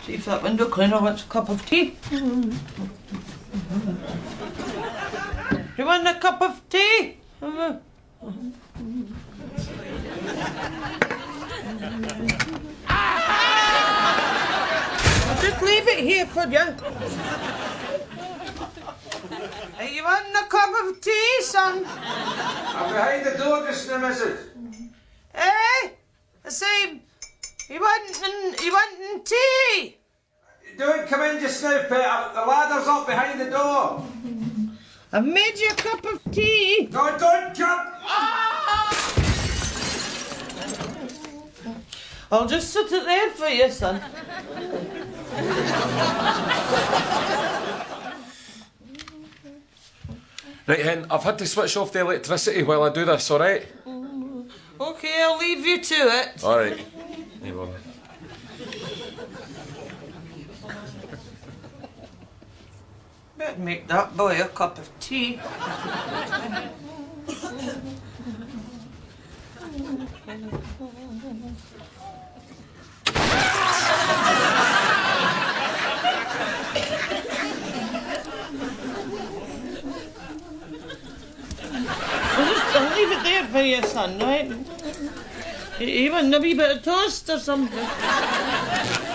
See if that window cleaner wants a cup of tea. Do you want a cup of tea? I'll just leave it here for you. Are you wanting a cup of tea, son? I'm behind the door just now, missus. Eh? I say, you wanting tea? Don't come in just now, Pet. The ladder's up behind the door. I've made you a cup of tea. No, don't come. I'll just sit it there for you, son. Right, Hen, I've had to switch off the electricity while I do this, alright? Okay, I'll leave you to it. Alright. No bother. Better make that boy a cup of tea. I'll leave it there for you, son, right? You want a wee bit of toast or something?